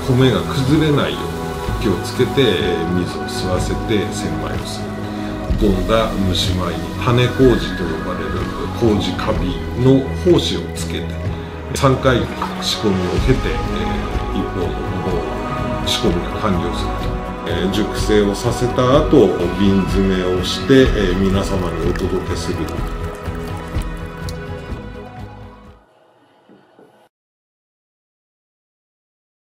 米が崩れないように気をつけて水を吸わせて洗米をする。飛んだ蒸し米に種麹と呼ばれる麹カビの胞子をつけて3回仕込みを経て一方の仕込みが完了すると。熟成をさせた後瓶詰めをして皆様にお届けする。